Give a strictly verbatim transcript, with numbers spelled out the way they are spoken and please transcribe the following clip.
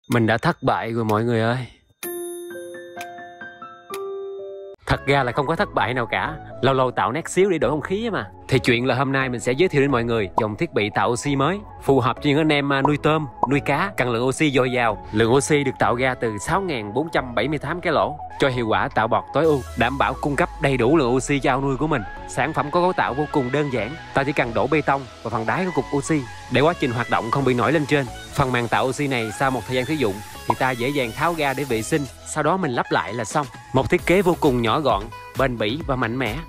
Mình đã thất bại rồi mọi người ơi. Thật ra là không có thất bại nào cả. Lâu lâu tạo nét xíu để đổi không khí mà. Thì chuyện là hôm nay mình sẽ giới thiệu đến mọi người dòng thiết bị tạo oxy mới, phù hợp cho những anh em nuôi tôm, nuôi cá cần lượng oxy dồi dào. Lượng oxy được tạo ra từ sáu nghìn bốn trăm bảy mươi tám cái lỗ, cho hiệu quả tạo bọt tối ưu, đảm bảo cung cấp đầy đủ lượng oxy cho ao nuôi của mình. Sản phẩm có cấu tạo vô cùng đơn giản, ta chỉ cần đổ bê tông vào phần đáy của cục oxy để quá trình hoạt động không bị nổi lên trên. Phần màng tạo oxy này sau một thời gian sử dụng thì ta dễ dàng tháo ra để vệ sinh, sau đó mình lắp lại là xong. Một thiết kế vô cùng nhỏ gọn, bền bỉ và mạnh mẽ.